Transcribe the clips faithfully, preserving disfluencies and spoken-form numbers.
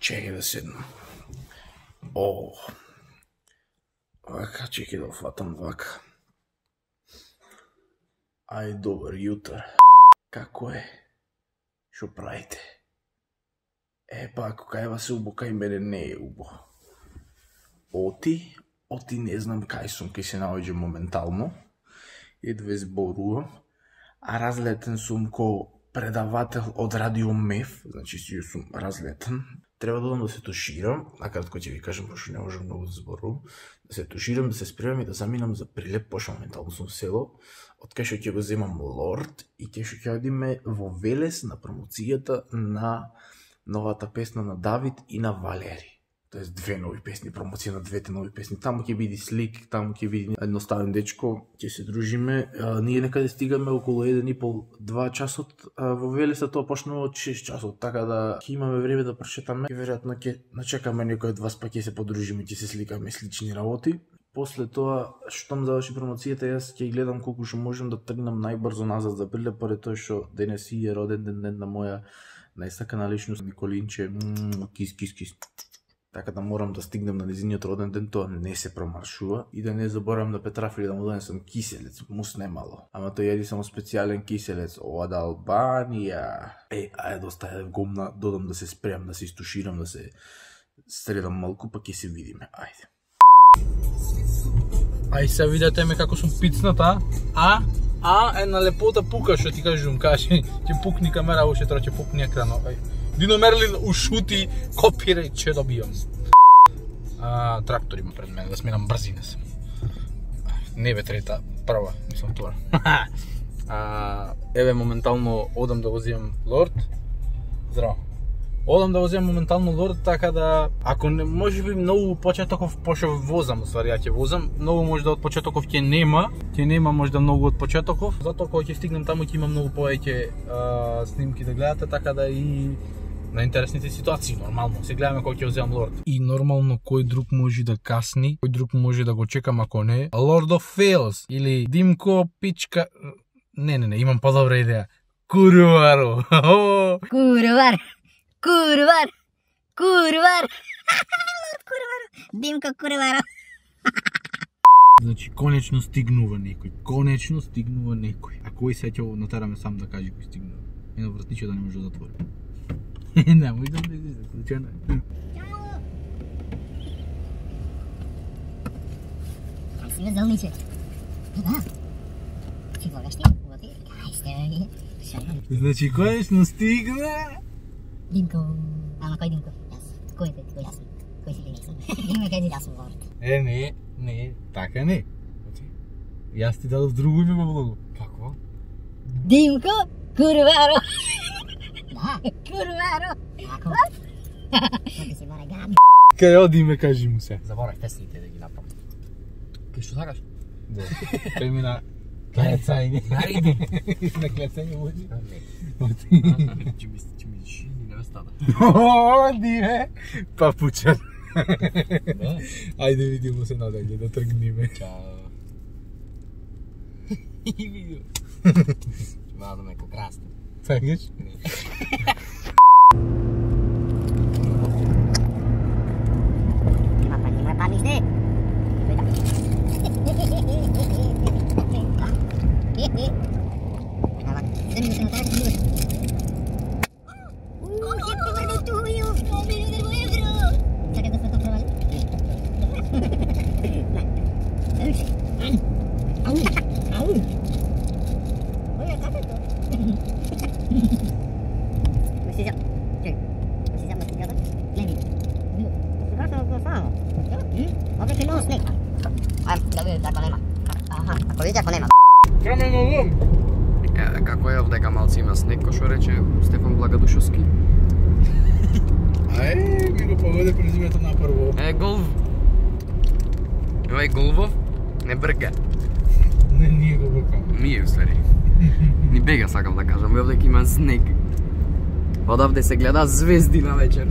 Чекай да седнам. О, вака, чекай да фатам вака. Ај, добар јутар. Како е? Шо правите? Е, па, ако кај вас е убо, кај мене не е убо. Оти, оти не знам кај сум, кај се наоѓам моментално. Едве зборувам. А разлетен сум ко предавател од Радио Меф, значи си сум разлетен. Треба да одам да се туширам, накратко ќе ви кажам, пошто не можам многу да зборувам. Да се туширам, да се спремам и да заминам за Прилеп, пошто моментално сум село. Од кај што ќе го земам Лорд и кај што ќе одиме во Велес на промоцијата на новата песна на Давид и на Валери. Тоест две нови песни, промоција на двете нови песни. Таму ќе биде слик, таму ќе биде едноставен дечко, ќе се дружиме. А, ние некаде стигаме околу еден и пол до два часот. А, во Велеса тоа почнува од шест часот, така да ќе имаме време да прошетаме. Веројатно ќе начекаме некој од вас, па ќе се подружиме, ќе се сликаме слични работи. После тоа, штом заврши промоцијата, јас ќе гледам колку што можам да тргнам најбрзо назад за Прилеп, поради тоа што денес е роден ден, ден на моја најсакана личност Николинче. Мм, кис, кис, кис. Така да морам да стигнем на незиниот роден ден, тоа не се промаршува. И да не заборавам на Петрафили да му донесам киселец, мус немало. Ама тој јади само специјален киселец од Албанија. Е, ајде да оставам гомна, додам да се спреам, да се истуширам, да се средам малку, па ќе се видиме. Ајде. Ај се видете ме како сум пицната, а? А, една лепота пука, што ти кажувам, каже, ќе пукни камера, уште треба ќе пукни екрано. Дино Мерлин ушути, копирај, че добивам. А, трактор има пред мене, да смирам брзина се. Не бе трета, прва, мислам тоа. А, еве моментално одам да го земам Лорд. Здраво. Одам да го земам моментално Лорд, така да, ако не, може би многу почетоков, пошто возам, ствари, ја ќе возам, многу може да од почетоков ќе нема, ќе нема може да многу од почетоков, затоа кога ќе стигнем таму ќе има многу повеќе а, снимки да гледате, така да и на интересните ситуации, нормално, се гледаме кога ќе земам Лорд. И нормално кој друг може да касни, кој друг може да го чекам ако не, Lord of Fails, или Димко пичка, не, не, не, имам подобра идеја, Курваро, Курвар, Курвар, Курвар, Лорд Курваро, Димко Курваро. Значи, конечно стигнува некој, конечно стигнува некој. А кој се ќе натараме сам да каже кој стигнува? Едно вратиче да не може да затвори. Не, може да не излезе, случајно е. Ај си везелниче. Да. Ти волеш ти? Води? Ај сте ми. Значи, конечно стигна. Димко. Ама кој Димко? Јас. Кој е кој јас? Кој си ти нисам? Димко кажи јас сум Лорд. Е, не, не, така не. Јас ти дадов друго име во влогу. Какво? Димко Курваро. Да, Курваро. Ако? Ако си баре гади. Кај одиме, кажи му се. Заборај песните да ги направам. Кај што сакаш? Да. Премина клецање. Нариди. На клецање може? Не. Ќе ми ќе ми шини невестата. Оди бе. Папучар. Ајде видимо се надаѓе да тргниме. Чао. И видео. Мада ме покрасна. Сакаш? Нима па, нима па мисне. Ама, седем се натаја да видиш. Ууу, хепи върне тују, милион евро. Чакай да се то превали. Ау, ау. Оје, како е то? Мислиш, чекай. Мислиш, мислиш, да? Не види. Сега се огласава. Овде ќе имало снег. Ајде, да видите ако нема. Аха, ако видите ако нема. Камено лум. Е, како е овдека малци има снег, кој што рече Стефан Благодушевски. Ај, ми го поведе презимето на прво. Е, Голв. Овај Голвов не брга. Не, ние го бркаме. Ние, уствари. Ни бега сакам да кажам, овдека има снег. Одавде се гледа звезди на вечер.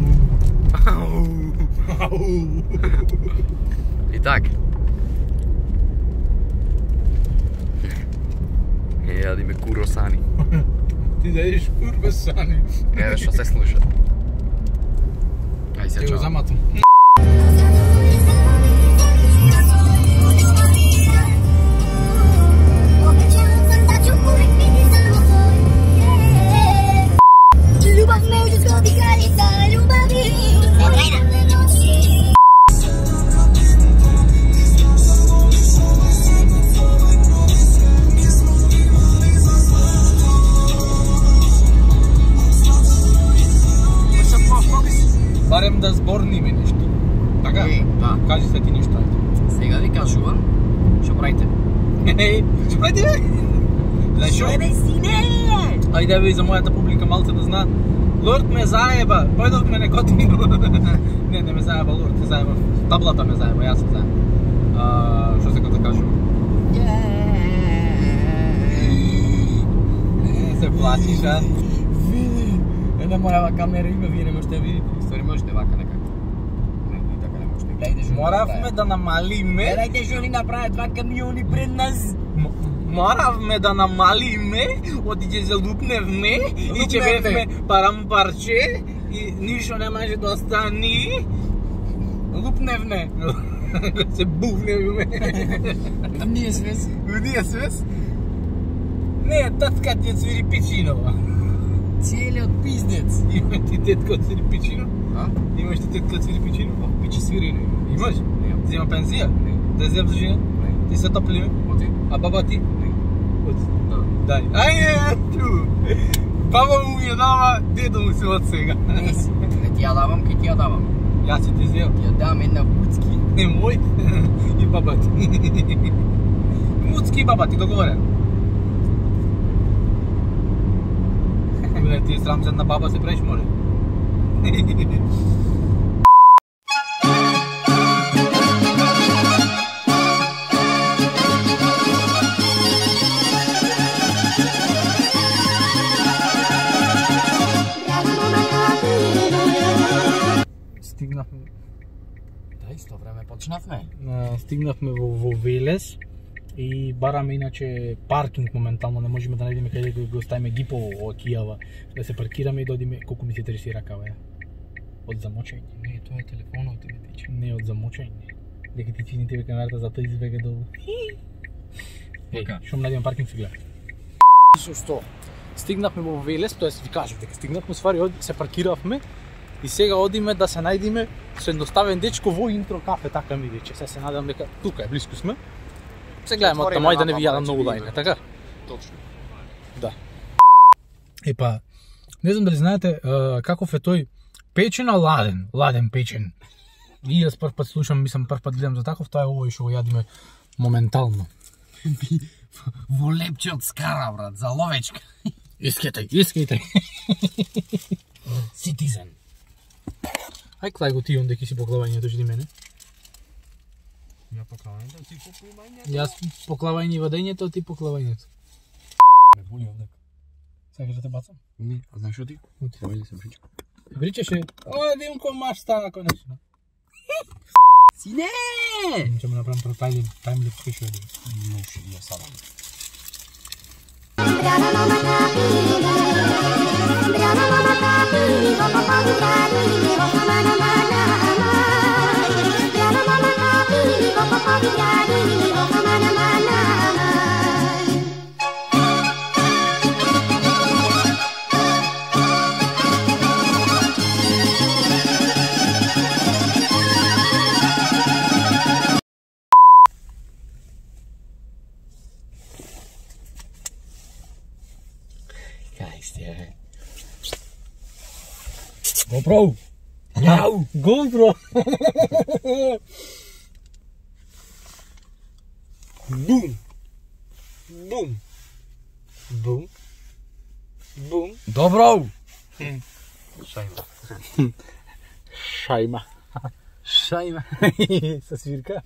И така. Е, јадиме куросани. Ти да едиш курбасани. Еве што се слуша. Aj se Ti go čao. zamacam. Ljubav me u zgodi kraljica ljubavi. Барем да зборниме нешто. Така? Е, да. Кажи се ти нешто, ајде. Сега ви кажувам, што правите? Еј, што правите бе? Знаеш што? бе, сине? Ајде бе, за мојата публика малце да зна. Лорд ме заеба, појдовме некотино. Не, не ме заеба Лорд, се заеба. Таблата ме заеба, јас се заеба. А, што сакам да кажувам? Не се плачиш, а? Една мојава камера има, вие не можете да видите. Ствари можете вака некако. Не, и така не можете. Гледайте што Моравме да намалиме. Гледайте што ни направи два камиони пред нас. М- Моравме да намалиме, оти ќе залупневме и ќе Лупневме. бевме парампарче и ништо не може да остани. Лупневне. Се бувневме. Там ние свес. Ние свес? Не, татка ти свири пичинова. Целиот пиздец. Има ти тетка од свири пичино? А? Имаш ти тетка од свири пичино? Пичи свирино има. Имаш? Не. Зема пензија? Не. Да земам за жена? Не. Ти се топлиме? Оти? А баба ти? Не. Оти. Да. Дај. Ајде, ту. Баба му ја дава, дедо му се од сега. Не си. Не ти ја давам, ке ти ја давам. Јас си ти зел. Ти ја давам една вуцки. Не мој и баба ти. Муцки и баба ти, договорен. Бре, ти е срам се на баба се правиш, море. Стигнавме. Да, исто време почнавме. А, стигнавме во, во Велес и бараме иначе паркинг моментално, не можеме да најдеме каде да го ставиме гипово во Кијава, да се паркираме и да одиме колку ми се интереси ракава ја. Од замочање. Не, тоа е телефонот ти не тиче. Не од замочање. Дека ти чини тебе камерата за тој избега долу. Еј, Така. што најдеме паркинг се гледа. Со сто. Стигнавме во Велес, тоест ви кажав дека стигнавме ствари, од- се паркиравме и сега одиме да се најдеме со едноставен дечко во интро кафе, така ми рече. Се се надам дека тука е, блиску сме. Се гледаме од тамо и да не ви јадам многу лајне, така? Точно. Да. Епа, не знам дали знаете а, каков е тој печен, а ладен, ладен печен. И јас прв пат слушам, мислам прв пат гледам за таков, тоа е овој што го јадиме моментално. Во лепче од скара, брат, за ловечка. Искајте, искајте. Citizen. Ај клај го ти онде ки си поклавањето жди мене. Ја поклавањето, ти поклавањето. Јас поклавање и вадењето, а ти поклавањето. Ме боли овдека. Сакаш да те бацам? Не, а знаеш што ти? Оти. Ова ли се прича? Причаше, о, Димко, маш стана конечно. Сине! Ќе му направам профайл, таймлапс кој што е. Но ще ја садам. Кај сте? GoPro! Јау! GoPro! Бум! Бум! Бум! Бум! Добро! Шајма. Шајма. Шајма. Со свирка.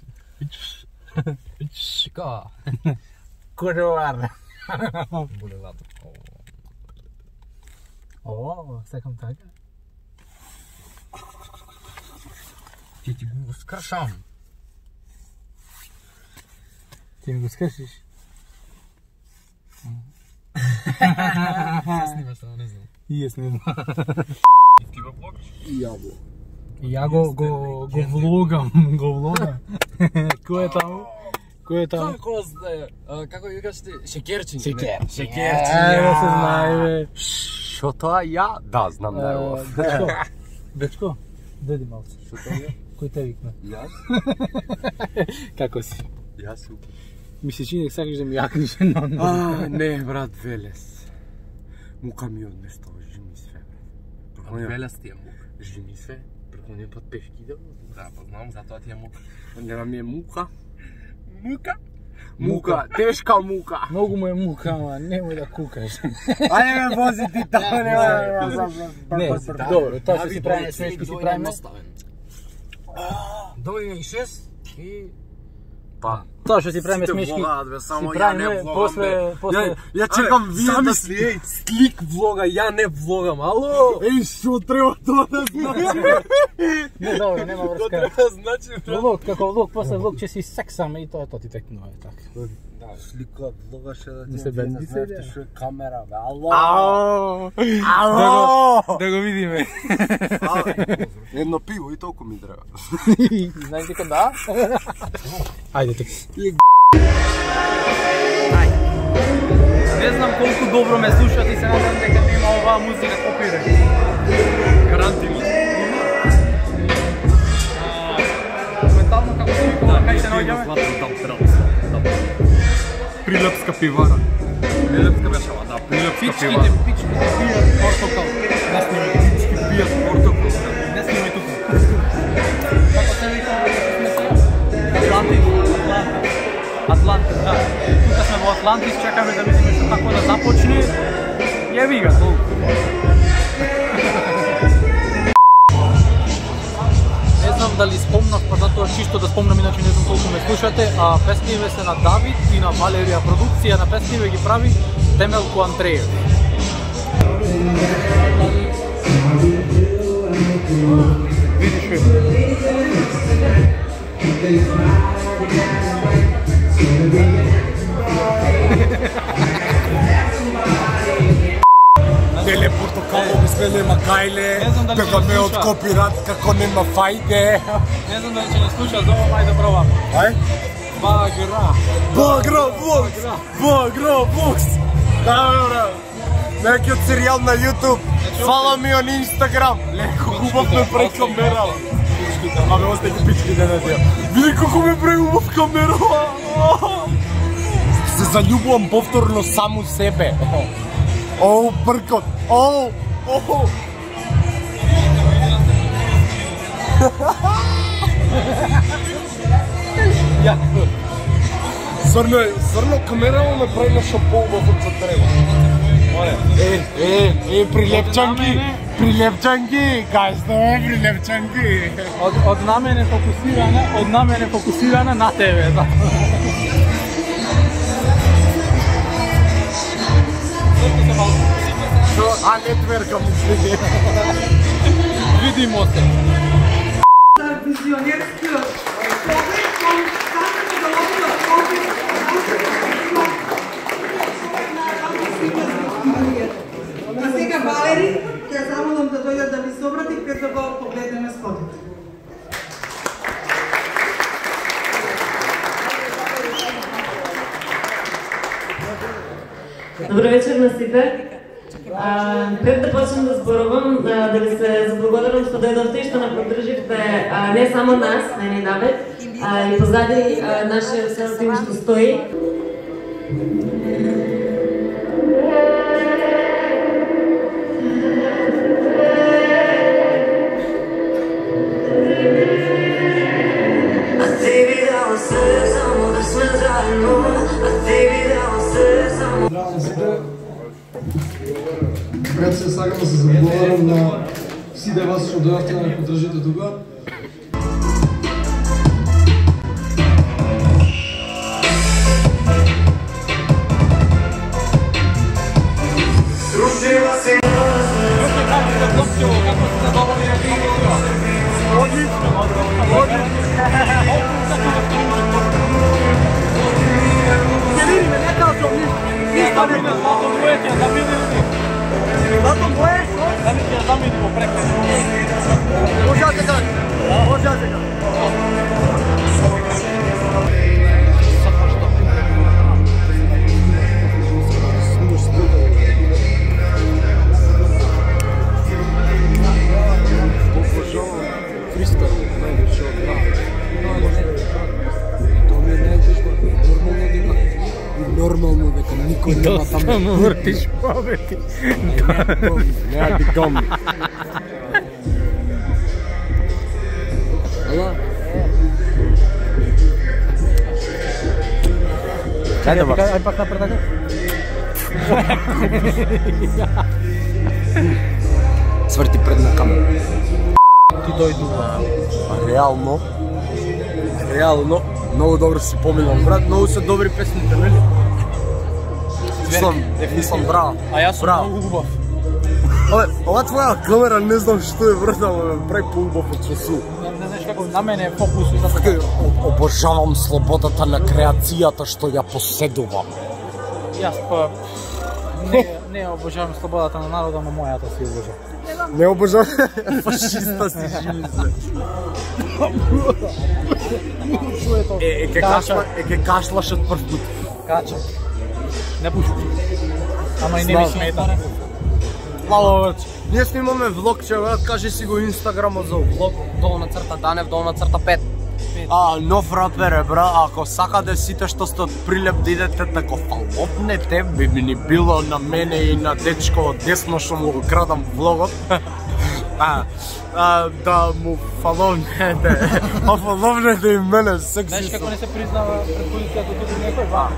Шика. Коровар. Булевато. О, сакам така. Ти ти го скршам. Ти ми го скршиш? Снимаш, само не знам. И јас не знам. Ти го блокаш? И јабло. Ja go, go, go vlogam, go vlogam. Ko je tamo? Ko je tamo? Kako zna, kako vi kažete, šekerčin? Šekerčin. Evo se znaju. Що то я? Да, знам да е ovo. Dečko, dečko, dojdi malce. Що то je? Koji te vikne? Ja? Kako si? Ja super. Mi se čini da sakriš da mi jakniš na nogu. A, ne, brat, Veles. Muka mi odnestao, žimi sve. Veles ti je muka. Žimi sve, preklonjen pod peški da. Da, pa znam, zato ti je muka. Nema mi je muka. Muka? Muka, teška muka. Mnogo mu je muka, ma, nemoj da kukaš. Ajde me vozi ti tamo, nemoj me Ne, dobro, to što si pravi smeški si pravi me. Dovoljno i šest i... Pa, To što si pravi me smeški samo si ja pravi ne me, vlogam, posle, be. posle... Ja, ja čekam vidjeti da sli, slik vloga, ja ne vlogam, alo? Ej, što treba to da znači? Ne, dobro, nema To vrska. treba znači, bro. Vlog, kako vlog, posle vlog će si seksam i to, to ti tek no je tako. Da, slika vloga še da ti Da se bendi se ide. što je kamera, be, alo? Alo! Alo! Da go vidi me. Jedno pivo i toliko mi treba. Znaš ti kad da? Ajde tek. Ne znam koliko dobro me slušati, se nadam дека nema ova muzika kopira. Garantim. Momentalno kako se vikova, kaj se nađame? Прилепска пивара. Прилепска бешава, да, Прилепска Пичките, пивара. пичките пият портокал. Не снимай, пички пият портокал. Не снимай тук. Како се викава, сме се? Атлантис, Атланта. Атлантис, да. Тука сме во Атлантис, чекаме да видиме што како да започне. Јеби ga, толку. Не знам дали спомнав, па затоа чисто да спомнам, иначе не знам колку ме слушате, а песниве се на Давид и на Валерија. Продукција на песниве ги прави Темелко Андреев. Видиш ве. Деле портокало, мисле нема гајле, Не знам дали дека ќе ме слуша. откопират како нема фајде. Не знам дали ќе не слуша, зово мај да пробам. Ај? Багра. Багра Бокс! Багра Бокс! Да, бре. Некиот серијал на YouTube. Фала ми on Instagram. Леко убав ме прави камера. Абе, осте ги пички да не зија. Види како ме прави убав камера. Се заљубувам повторно саму себе. Оу, бркот. Оу, оу. Јако. Сврно, сврно камерава ме прави нешто поубаво од што треба. Е, е, е, прилепчанки, прилепчанки, кажете ме, прилепчанки. Од, од на мене фокусирана, од на мене фокусирана на тебе, да. Што, а не тверка мислите. Видимо се. Визионерскиот поглед кон сакате да обидат опит А сега Валери, ќе замолам да дојдат да ви собрати пред да го погледнеме спотот. Добър вечер на сите. А, пред да почнем да зборувам, да, да ви се заблагодарам што дојдовте и што не поддрживте а, не само нас, мене и Давид, а и позади а, нашиот цел тим што стои. Пред се сакам да се заблагодарам на сите вас што дојавте да ме поддржите тука. Ništa ne me, zlato dvojeće, da vidim. Zlato dvojeće? Сами ќе замидимо преку. Може да сега. Може да сега. Нормално дека никој нема таму. Само вртиш побети. Нема ти гомни. Ала? Кај да бар? Ај пак напред така. Сврти пред на камера. Ти дојду. Реално, реално, многу добро си поминам, брат, многу се добри песните, нели? Мислам, мислам, браво. А јас сум браво. многу убав. Абе, ова твоја камера не знам што е, брат, ама ме прави поубав од часу. Не знаеш како на мене е фокус и затоа. Така, обожавам слободата на креацијата што ја поседувам. Јас па не не обожавам слободата на народа, но мојата си обожавам. Не обожавам, фашиста си живи се. Е, е, ке кашла, е, ке кашлаш од прв пут. Кача. Не пушам. Ама и не ми смета. Мало врч. Ние снимаме влог, че брат, кажи си го инстаграмот за влог. Долна црта Данев, долна црта пет. А, нов рапер е, бра, ако сакате сите што сте од Прилеп да идете тако фалопнете, би ми ни било на мене и на дечко од десно што му го крадам влогот. А, а, да му фаловнете, а фаловнете и мене, секси Знаеш како сум. не се признава пред полицијата туку некој, ба?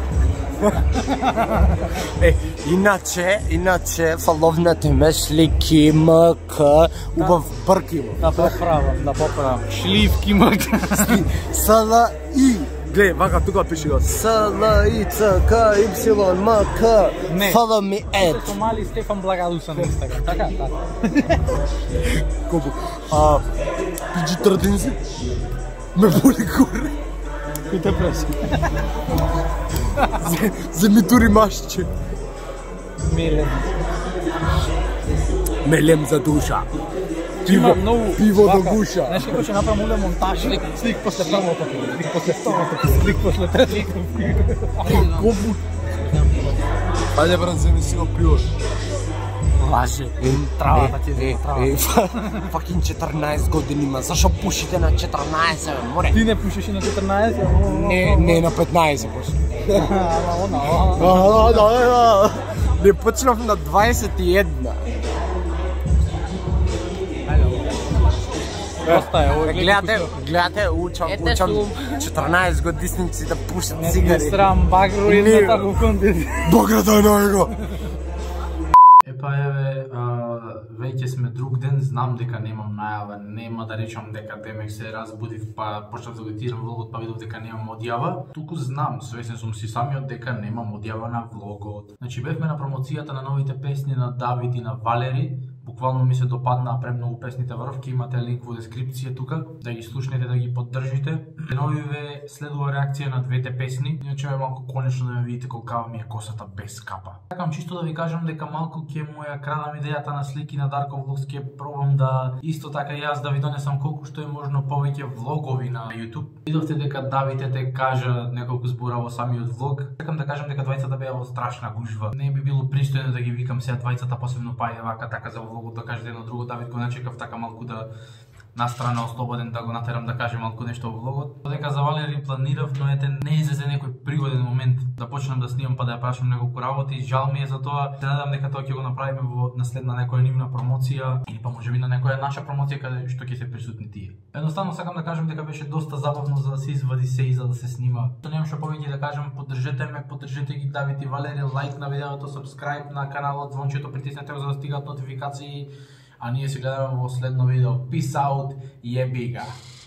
Е, иначе, иначе, фаловнете ме слики, мк, убав брк има. Да поправам, да поправам. Шливки мак. Сала и, гледай, вака тука пише го, Сала и ц к y м к, Не. follow me at. Со мали Стефан Благадуса на Инстаграм, така? Така. Колку? А, пиджи традинзи? Ме боли горе. Кој те преси? Земи тури машче. Милен. Мелем за душа. Има многу пиво до вака. гуша. Знаеш како ќе направам уле монтаж? Слик, слик после првото, слик после второто, слик после третото. Колку? Ајде брат, земи си го пиво. Лаже. Травата ти Е, е трава. е, факин четрнаесет години има. Зашо пушите на четрнаесет, бе, море? Ти не пушиш и на четрнаесет? Не, не на петнаесет пуш. Ама она, А, да, да. Не почнав на дваесет и една. Доста е, ово Гледате, гледате, учам, Ете учам сум. четрнаесет годишници да пушат не цигари. срам багро и Не. на тако контент. Богата е на него. Епа еве, а, веќе сме друг ден, знам дека немам најава, нема да речам дека демек се разбудив па почнав да готирам влогот па видов дека немам одјава. Туку знам, свесен сум си самиот дека немам одјава на влогот. Значи бевме на промоцијата на новите песни на Давид и на Валери. Буквално ми се допаднаа премногу песните врвки, имате линк во дескрипција тука, да ги слушнете, да ги поддржите. Новиве следува реакција на двете песни, иначе е малку конечно да ме видите колкава ми е косата без капа. Сакам чисто да ви кажам дека малку ќе му ја крадам идејата на слики на Дарко Влогс, ќе пробам да исто така и јас да ви донесам колку што е можно повеќе влогови на YouTube. Видовте дека Давид ете кажа неколку збора во самиот влог. Сакам да кажам дека двајцата беа во страшна гужва. Не би било пристојно да ги викам сега двајцата, посебно Пајде вака така за влогот да кажете едно друго. Давид го начекав така малку да настрана ослободен да го натерам да каже малку нешто во влогот. Додека за Валери планирав, но ете не излезе некој пригоден момент да почнам да снимам па да ја прашам неколку работи. Жал ми е за тоа. Се надам дека тоа ќе го направиме во наследна некоја нивна промоција или па можеби на некоја наша промоција каде што ќе се присутни тие. Едноставно сакам да кажам дека беше доста забавно за да се извади се и за да се снима. То немам што повеќе да кажам, поддржете ме, поддржете ги Давид и Валери, лайк на видеото, subscribe на каналот, звончето притиснете за да стигат нотификации. А ние се гледаме во следно видео. Peace out, јебига!